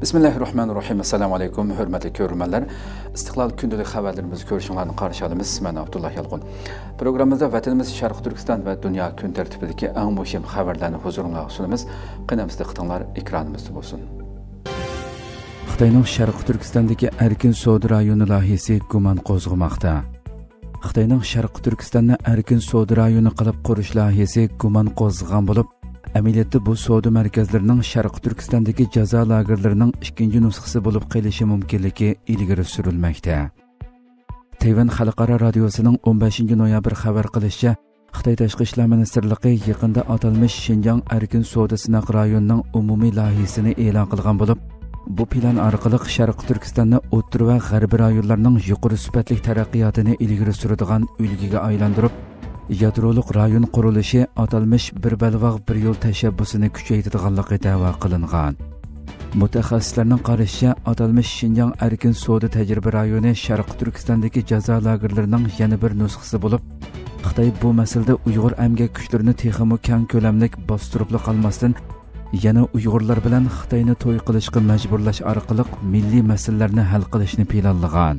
Bismillahirrahmanirrahim. Assalamu alaykum. Hürmetli görürmenler. İstiklal gündəlik xəbərlərimizi görüşünlərini qarşı alımız. Mən Abdullah Yalğun. Programımızda vətənimiz Şərq Türkistan və dünya gün tərtibindəki ən mühim xəbərlərini huzuruna sunumuz. Qınamızda qıtanlar ekranımızda olsun. Xitayning Şərq Türkistandagi erkin savdo rayoni layihasi gumon qo'zg'amoqda. Xitayning Şərq Türkistanni erkin savdo rayoni qilib qurish layihasi gumon qo'zg'agan bo'lib, amaliyotda bu savdo markazlarining Şərq Türkistandagi jazo lagerlarining ikkinchi nusxasi bo'lib qolishi mumkinligi ilgari surilmoqda. Tayvan xalqaro radiosining 15 noyabr xabar qilishicha, Xitoy Tashqi ishlar ministrligi yaqinda atalmish Xinjiang erkin savdo sinaq rayonining umumiy loyihasini e'lon qilgan bo'lib, bu plan orqali Şərq Türkistonni o'rta va g'arbiy rayonlarning yuqori sifatli taraqqiyotini ilgari suradigan ulgiga aylantirib, yadroliq rayon qurilishi atalmish bir balvoq bir yo'l tashabbusini kuchaytirganligi da'vo qilingan. Mutaxassislarning qarashicha, atalmish Xinjiang erkin savdo tajriba rayoni Şərq Türkistondagi jazo lagerlarining yana bir nusxasi bo'lib, Xitoy bu masalada Uyg'ur amgak kuchlarini texmo keng ko'lamlik bostirib qolmasdan yana Uyg'urlar bilan Xitoyni to'y qilishga majburlash orqali milliy masalalarni hal qilishni planlagan.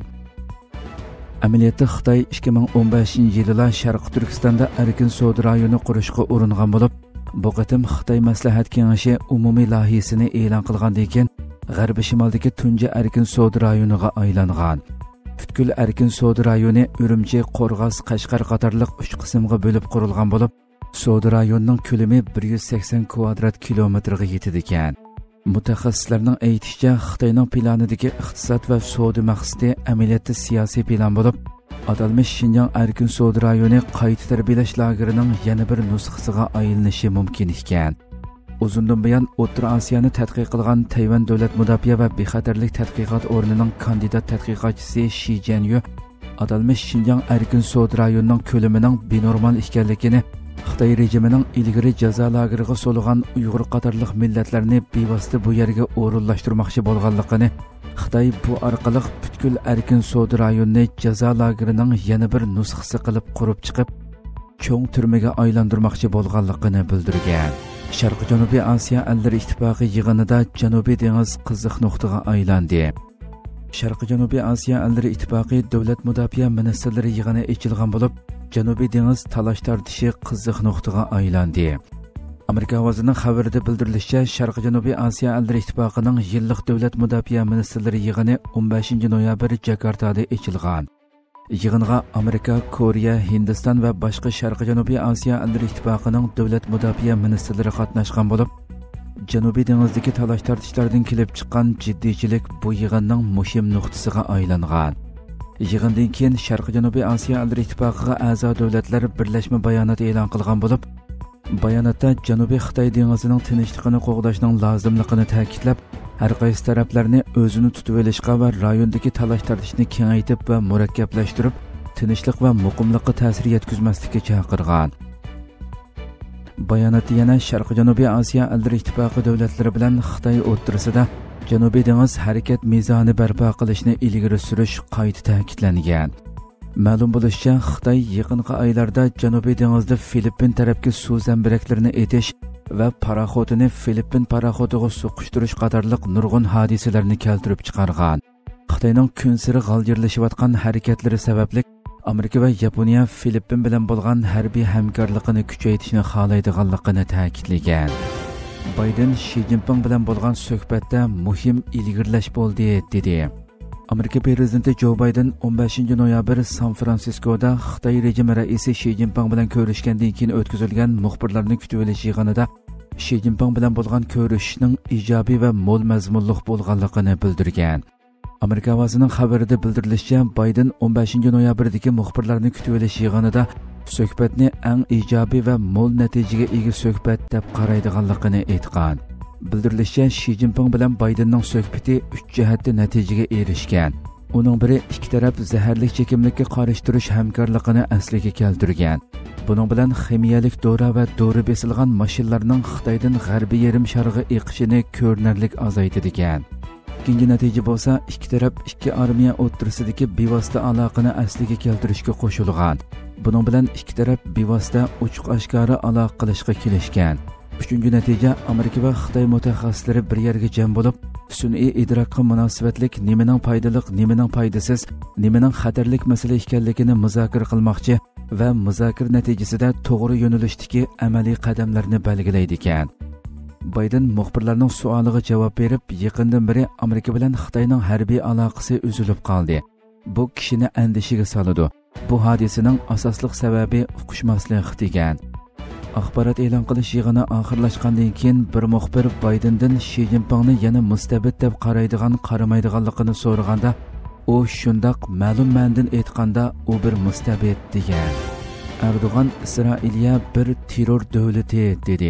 Amaliyotda Xitoy 2015-yilda Şərq Türkistonda erkin savdo rayoni qurishga uringan bo'lib, bu qatim Xitoy maslahat kengashi umumiy loyihasini e'lon qilgandan keyin g'arbiy shimoldagi tunji erkin savdo rayoniga aylangan. Butkul erkin savdo rayoni Urumchi, Qo'rg'os, Qashqar qatorliq 3 qismga bo'lib qurilgan bo'lib, savdo rayonining ko'lami 180 kvadrat kilometrga yetadi ekan. Mutaxassislarning aytishicha, Xitoyning planidagi iqtisod va savdo maqsadi amaliyotda siyosiy plan bo'lib, atalmish Xinjiang erkin savdo rayoni qayta tarbiyalash lagerining yana bir nusxasiga aylanishi mumkin ekan. Uzundan buyon O'rta Osiyoni tadqiq qilgan Tayvan davlat mudofaa va bexatarlik tadqiqot o'rnining kandidat tadqiqotchisi Shi Jianyu atalmish Xinjiang erkin savdo rayonining ko'lamining benormal ekanligini, Xitoy rejimining ilgari jazo lageriga so'lgan Uyg'ur qatorliq millatlarni bevosita bu yerga o'rinlashtirmoqchi bo'lganligini, Xitoy bu orqali butkul erkin savdo rayonini jazo lagerining yana bir nusxasi qilib qurib chiqib, cho'ng turmaga aylantirmoqchi bo'lganligini bildirgan. Sharq-Janubiy Osiyo allari ittifoqi yig'inida Janubiy dengiz qiziq nuqtaga aylandi. Sharq-Janubiy Osiyo allari ittifoqi davlat mudofaa ministrlari yig'ini ochilgan bo'lib, Janubiy dengiz talash tortishi qiziq nuqtaga aylandi. Amerika ovozining xabarida bildirilishicha, Sharq-Janubiy Osiyo allari ittifoqining yillik davlat mudofaa ministrlari yig'ini 15 noyabr Jakartada ochilgan. Yig'inga Amerika, Koreya, Hindiston va boshqa Sharq-Janubiy Osiyo allari ittifoqining davlat mudofaa ministrlari qatnashgan bo'lib, Janubiy dengizdagi talash tortishlardan kelib chiqqan jiddiychilik bu yig'inning muhim nuqtasiga aylangan. Yig'indan keyin Sharq-Janubiy Osiyo allari ittifoqiga a'zo davlatlar birlashma bayonot e'lon qilgan bo'lib, bayonotda Janubiy Xitoy dengizining tinchligini qo'g'dashning lozimligini ta'kidlab, har qaysi taraflarni o'zini tutib olishga va rayondagi talash tortishni kengaytib va murakkablashtirib, tinchlik va muqimlikka ta'sir yetkazmaslikka chaqirgan. Bayonotda yana Sharq-Janubiy Osiyo allari ittifoqi davlatlari bilan Xitoy o'rtasida Janubiy dengiz harakat mezoni barpo qilishni ilgari surish qayta ta'kidlangan. Ma'lum bo'lishicha, Xitoy yaqinqi oylarda Janubiy dengizda Filippin tarafga suv zambiraklarini etish va paraxodini Filippin paraxodiga so'qishtirish qatorliq nurg'un hodisalarni keltirib chiqargan. Xitoyning kun sari g'aljirlashayotgan harakatlari sababli Amerika va Yaponiya Filippin bilan bo'lgan harbiy hamkorlikni kuchaytirishni xohlaydiganligini ta'kidlagan. Bayden Xi Jinping bilan bo'lgan suhbatda muhim ilgirlash bo'ldi dedi. Amerika prezidenti Joe Biden 15 noyabr San Fransiskoda Xitoy rejimi raisi Xi Jinping bilan ko'rishgandan keyin o'tkazilgan muxbirlarni kutib olish yig'inida Xi Jinping bilan bo'lgan ko'rishishning ijobiy va mo'l mazmunli bo'lganligini bildirgan. Amerika ovozining xabarida bildirilishicha, Biden 15 noyabrdagi muxbirlarni kutib olish yig'inida suhbatni eng ijobiy va mo'l natijaga ega suhbat deb qaraydiganligini aytgan. Bildirilishicha, Xi Jinping bilan Bidenning suhbati 3 jihatda natijaga erishgan. Uning biri ikki taraf zaharli chekimlikka qarshi turish hamkorligini asliga keltirgan. Buning bilan ximiyalik dori va dori besilgan mashinalarning Xitoydan g'arbiy yarim sharg'i eqishini ko'rinarli azaytirgan. Ikkinchi natija bo'lsa, ikki taraf ikki armiya o'rtasidagi bevosita aloqani asliga keltirishga qo'shilgan. Buning bilan ikki taraf bevosita ochiq-oshkora aloqa qilishga kelishgan. Üçüncü natija Amerika va Xitoy mutaxassislari bir yerga jam bo'lib, sun'iy idrokqa munosabatlik nimaning foydali, nimaning foydasiz, nimaning xatarlik masala ekanligini muzokara qilmoqchi va muzokara natijasida to'g'ri yo'nalishdagi amaliy qadamlarni belgilaydi ekan. Bayden muxbirlarning savoliga javob berib, yaqindan beri Amerika bilan Xitoyning harbiy aloqasi uzilib qoldi. Bu kishini andishiga soladi. Bu hodisaning asosli sababi uqishmaslik degan. Axborot e'lon qilish yig'ini oxirlashgandan keyin bir muxbir Baydendan Shi Jinpingni yana mustabid deb qaramaydiganligini so'raganda, u shundoq ma'lum ma'nodan aytganda u bir mustabid degan. Erdo'g'an Isroiliya bir terror davlati dedi.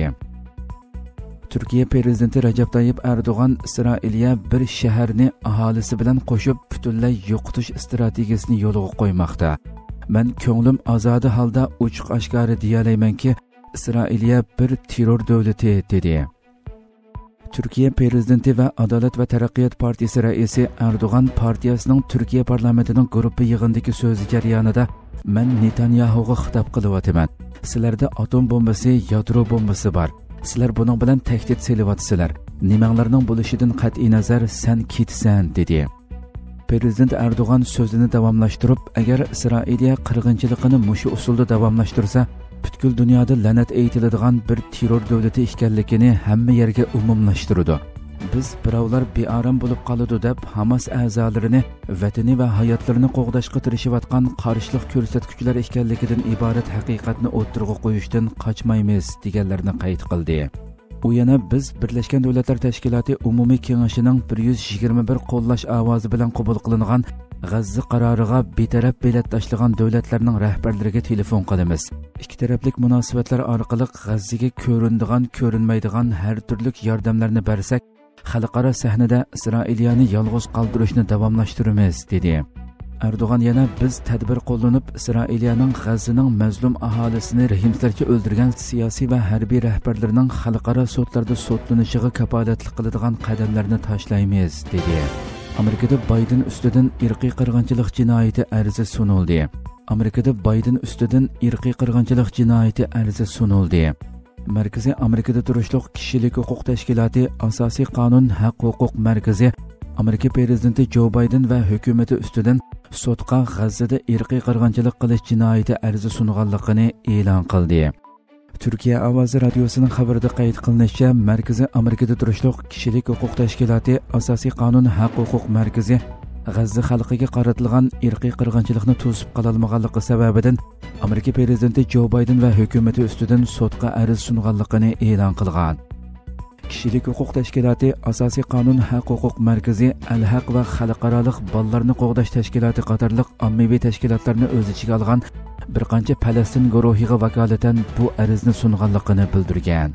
Turkiya prezidenti Rajab Tayyip Erdo'g'an Isroiliya bir shaharni aholisi bilan qo'shib butunlay yo'qotish strategiyasini yo'lga qo'ymoqda. Men ko'nglim ozodi holda ochiq oshkora deya olmaymanki, Isroiliya bir terror davlati dedi. Turkiya prezidenti va Adolat va taraqqiyot partiyasi raisi Erdo'g'an partiyasining Turkiya parlamentining guruhi yig'indagi so'zi jarayonida men Netanyahuga xitob qilyapman. Sizlarda atom bombasi, yadro bombasi bor. Sizlar buning bilan tahdid selyapsizlar. Nimanglarning bo'lishidan qat'iy nazar sen ketsan dedi. Prezident Erdo'g'an so'zini davomlashtirib, agar Isroiliya qirg'inchiligini mushu usulda davomlashtirsa, butkul dunyoda la'nat aytiladigan bir terror davlati ekanligini hamma yerga umumlashtirdi. Biz birovlar bearam bo'lib qoladi deb Hamas a'zolarini vatani va hayotlarini qo'g'dashga tirishayotgan qarshilik ko'rsatuvchilar ekanligidan iborat haqiqatni o'ttirg'a qo'yishdan qochmaymiz deganlarni qayd qildi. U yana biz Birlashgan Davlatlar Tashkiloti umumiy kengashining 121 qo'llash ovozi bilan qabul qilingan G'azza qaroriga betaraf belat tashlagan davlatlarning rahbarlariga telefon qilamiz. Ikki taraflik munosabatlar orqali G'azzaga ko'rinadigan, ko'rinmaydigan har turli yordamlarni bersak, xalqaro sahnada Isroiliyani yolg'iz qoldirishni davomlashtiramiz dedi. Erdo'g'an yana biz tadbir qo'llanib Isroiliyaning G'azzaning mazlum aholisini rahimsizlarcha o'ldirgan siyosiy va harbiy rahbarlarining xalqaro sudlarda sudlanishiga kafolatlik qiladigan qadamlarni tashlaymiz dedi. Amerikada Bayden ustidan irqiy qirg'inchilik jinoyati arzi sunildi. Amerikada Bayden ustidan irqiy qirg'inchilik jinoyati arzi sunildi. Markaziy Amerikada turishliq kishilik huquq tashkiloti Asosiy qonun haq-huquq markazi Amerika prezidenti Joe Biden va hukumati ustidan sudga G'azzada irqiy qirg'inchilik qilish jinoyati arzi sunganligini e'lon qildi. Turkiya ovozi radiosining xabarida qayd qilinishicha, Markaziy Amerikada turishliq kishilik huquq tashkiloti Asosiy qonun haq-huquq markazi G'azza xalqiga qaratilgan irqiy qirg'inchilikni to'sib qololmaganligi sababidan Amerika prezidenti Joe Biden va hukumati ustidan sudga arz sunganligini e'lon qilgan. Kishilik huquq tashkiloti Asosiy qonun haq-huquq markazi Al-Haq va xalqaroliq bolalarni qo'g'dash tashkiloti qatorliq ommaviy tashkilotlarni o'z ichiga olgan bir qancha Falastin guruhiga vakolatan bu arzni sunganligini bildirgan.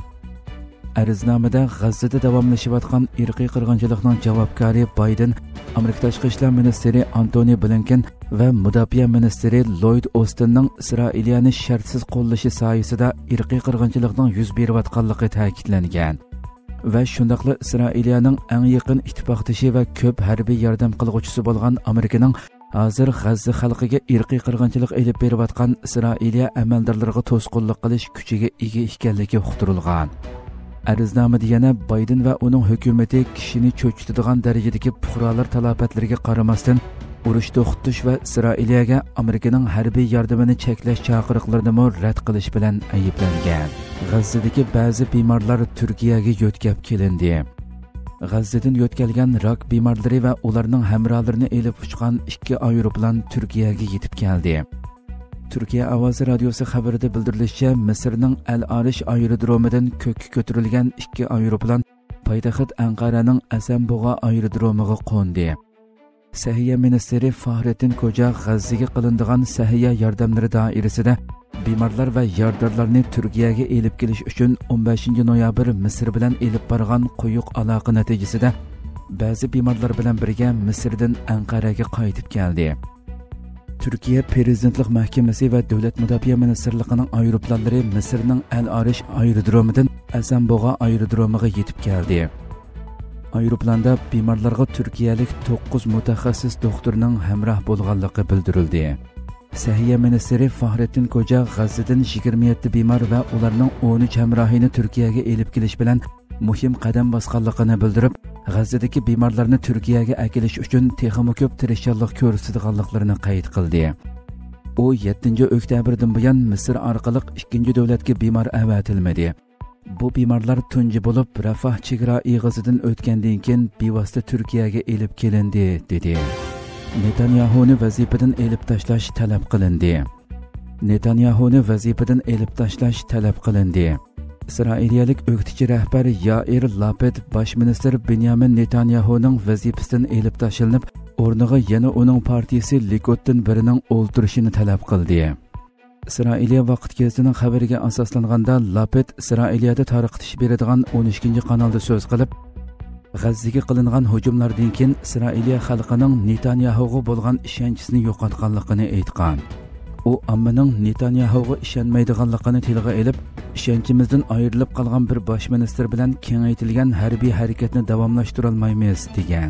Arznamada G'azzada davomlashayotgan irqiy qirg'inchilikning javobgari Biden, Amerika tashqi ishlar ministri Antony Blinken va mudofaa ministri Lloyd Austinning Isroiliyani shartsiz qo'llashi soyasida irqiy qirg'inchilikning yuz berayotganligi ta'kidlangan. Va shundaqla Isroiliyaning eng yaqin ittifoqdoshi va ko'p harbiy yordam qilguvchisi bo'lgan Amerikaning hozir G'azza xalqiga irqiy qirg'inchilik elib berayotgan Isroiliya amaldorlariga to'sqinlik qilish kuchiga ega ekanligi uqtirilgan. Arznamada yana Biden va uning hukumati kishini cho'chitadigan darajadagi fuqarolar talofatlariga qaramasdan urush to'xtatish va Isroiliyaga Amerikaning harbiy yordamini cheklash chaqiriqlarini rad qilish bilan ayblangan. G'azzadagi ba'zi bemorlar Turkiyaga yo'tkab kelindi. G'azzadan yo'tkalgan rak bemorlari va ularning hamrohlarini elib uchgan 2 aeroplan Turkiyaga yetib keldi. Turkiya ovozi radiosi xabarida bildirilishicha, Misrning Al-Arish aerodromidan ko'kka ko'tarilgan 2 aeroplan poytaxt Anqaraning Asanbog'a aerodromiga qo'ndi. Sahiya ministri Fahrettin Koja G'azzaga qilinadigan sahiya yordamlari doirasida bemorlar va yordamlarni Turkiyaga elib kelish uchun 15 noyabr Misr bilan elib borgan quyuq aloqa natijasida ba'zi bemorlar bilan birga Misrdan Anqaraga qaytib keldi. Turkiya Prezidentlik Mahkamasi va Davlat Mudofaa Ministrligining aeroplanlari Misrning Al-Arish aerodromidan Asanbog'a aerodromiga yetib keldi. Aeroplanda bemorlarga turkiyalik 9 mutaxassis doktorning hamroh bo'lganligi bildirildi. Sahiya ministri Fahrettin Koja G'azzadan 27 bemor va ularning 13 hamrohini Turkiyaga elib kelish bilan muhim qadam bosganligini bildirib, G'azzadagi bemorlarni Turkiyaga akilish uchun texmo ko'p tirishchilik ko'rsatganliklarini qayd qildi. U 7 oktyabrdan buyon Misr orqali ikkinchi davlatga bemor avatilmadi. Bu bemorlar tunji bo'lib Rafah chegara eg'izidan o'tgandan keyin bevosita Turkiyaga elib kelindi, dedi. Netanyahuni vazifadan elib tashlash talab qilindi. Netanyahuni vazifadan elib tashlash talab qilindi. İsrailiyalik o'qituvchi rahbar Yair Lapid bosh ministr Benyamin Netanyahuning vazifasidan elib tashlanib, o'rniga yana uning partiyasi Likuddan birining o'ltirishini talab qildi. İsrailiya vaqt gazetining xabariga asoslanganda Lapid Isroiliyada tarqatish beradigan 12-kanalda so'z qilib, G'azzaga qilingan hujumlardan keyin Isroiliya xalqining Netanyahuga bo'lgan ishonchisini yo'qotganligini aytgan. U ammaning Netanyahuga ishonmaydiganligini tilga olib, ishonchimizdan ayrilib qolgan bir bosh ministr bilan kengaytirilgan harbiy harakatni davomlashtira olmaymiz, degan.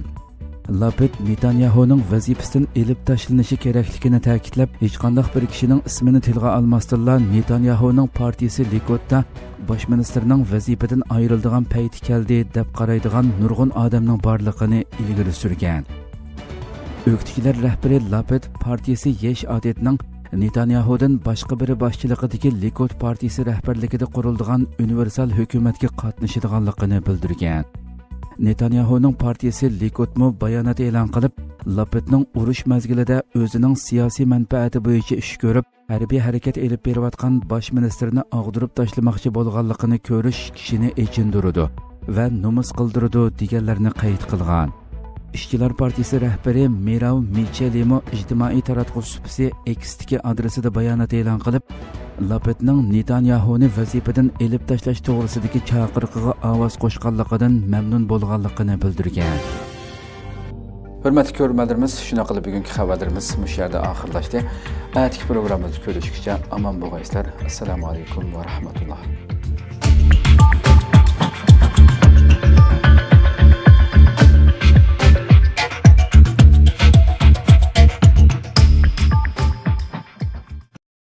Lapid Netanyahuning vazifasidan elib tashlanishi kerakligini ta'kidlab, hech qanday bir kishining ismini tilga olmasdan Netanyahuning partiyasi Likudda bosh ministrning vazifadan ayriladigan payti keldi deb qaraydigan nurg'un odamning borligini ilgari surgan. O'qituvchilar rahbari Lapid partiyasi Yesh Adetning Netanyahudan boshqa biri boshchiligidagi Likud partiyasi rahbarligida qurilgan universal hukumatga qatnashadiganligini bildirgan. Netanyahuning partiyasi Likudmi bayonot e'lon qilib, Lapidning urush mazgilida o'zining siyosiy manfaati bo'yicha ish ko'rib, harbiy harakat elib berayotgan bosh ministrni og'dirib tashlamoqchi bo'lganligini ko'rish kishini echindirdi va nomus qildirdi deganlarni qayd qilgan. İşçilar Partisi rahbari Mirav Michelimo ijtimoiy taratqush supisi X'dagi adresida bayonot e'lon qilib, Lapidning Netanyahuni vazifadan elib tashlash to'g'risidagi chaqiriqiga ovoz qo'shganligidan mamnun bo'lganligini bildirgan. Hurmatli ko'ruvchilarimiz, shuna qilib bugungi xabarlarimiz mush yerda oxirlashdi. Atigi programmamizni ko'rishguncha omon bo'linglar. Assalomu alaykum va rahmatulloh.